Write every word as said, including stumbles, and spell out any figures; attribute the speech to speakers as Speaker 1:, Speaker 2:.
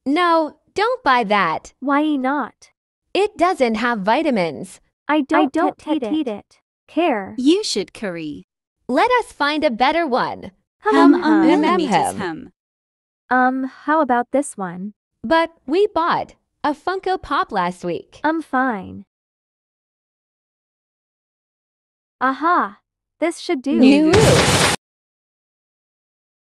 Speaker 1: No, don't buy that.
Speaker 2: Why not?
Speaker 1: It doesn't have vitamins.
Speaker 2: I don't,
Speaker 3: I don't
Speaker 2: eat, it. it. Care.
Speaker 4: You should curry.
Speaker 1: Let us find a better one.
Speaker 4: Hum
Speaker 2: Hum,
Speaker 4: um
Speaker 2: hum.
Speaker 4: millimeters
Speaker 1: Hum.
Speaker 4: hum.
Speaker 2: Um, how about this one?
Speaker 1: But we bought a Funko Pop last week.
Speaker 2: I'm fine. Aha! This should do.
Speaker 1: New.